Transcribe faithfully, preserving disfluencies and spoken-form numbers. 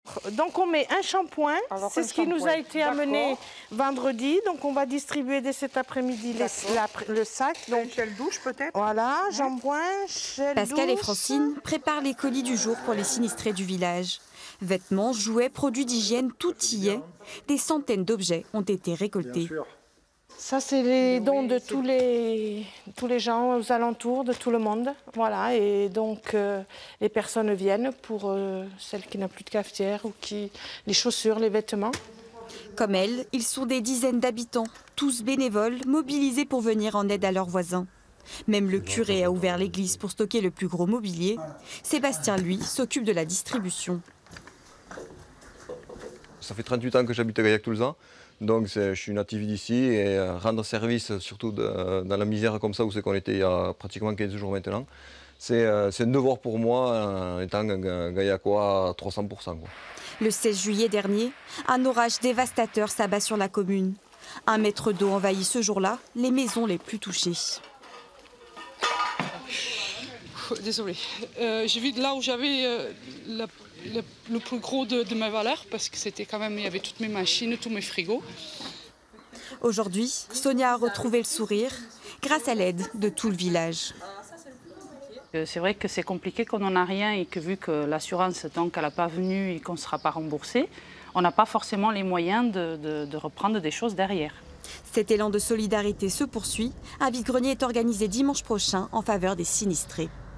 Donc on met un shampoing, c'est ce qui nous a été amené vendredi. Donc on va distribuer dès cet après-midi le sac. Donc gel douche peut-être. Voilà, shampoing, gel douche. Pascal et Francine préparent les colis du jour pour les sinistrés du village. Vêtements, jouets, produits d'hygiène, tout y est. Des centaines d'objets ont été récoltés. Ça, c'est les dons de tous les, tous les gens aux alentours, de tout le monde. Voilà, et donc euh, les personnes viennent pour euh, celles qui n'ont plus de cafetière ou qui les chaussures, les vêtements. Comme elles, ils sont des dizaines d'habitants, tous bénévoles, mobilisés pour venir en aide à leurs voisins. Même le curé a ouvert l'église pour stocker le plus gros mobilier. Sébastien, lui, s'occupe de la distribution. Ça fait trente-huit ans que j'habite à Gaillac-Toulzan. Donc je suis natif d'ici et euh, rendre service, surtout de, dans la misère comme ça où c'est qu'on était il y a pratiquement quinze jours maintenant, c'est euh, un devoir pour moi en étant un Gaillacois à trois cents pour cent. Quoi. Le seize juillet dernier, un orage dévastateur s'abat sur la commune. Un mètre d'eau envahit ce jour-là les maisons les plus touchées. Désolée. Euh, j'ai vu là où j'avais euh, la Le, le plus gros de, de mes valeurs parce que c'était quand même, il y avait toutes mes machines, tous mes frigos. Aujourd'hui, Sonia a retrouvé le sourire grâce à l'aide de tout le village. C'est vrai que c'est compliqué qu'on n'en a rien et que vu que l'assurance, tant qu'elle n'a pas venu et qu'on ne sera pas remboursé, on n'a pas forcément les moyens de, de, de reprendre des choses derrière. Cet élan de solidarité se poursuit. Un vide-grenier est organisé dimanche prochain en faveur des sinistrés.